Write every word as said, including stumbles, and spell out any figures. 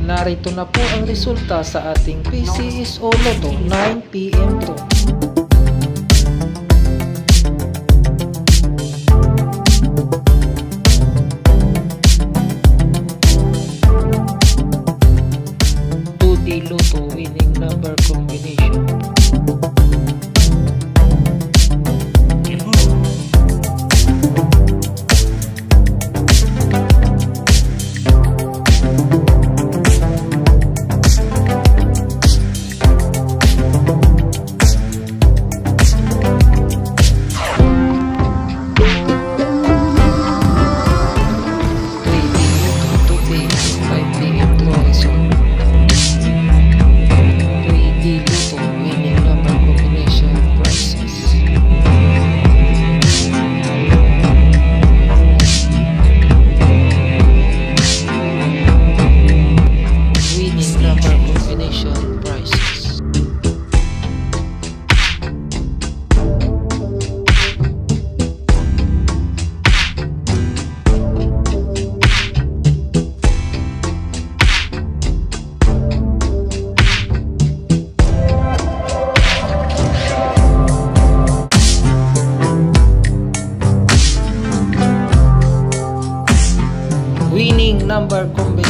Narito na po ang resulta sa ating P C S O Lotto nine p m draw. two D Lotto winning number combination. Winning number combination.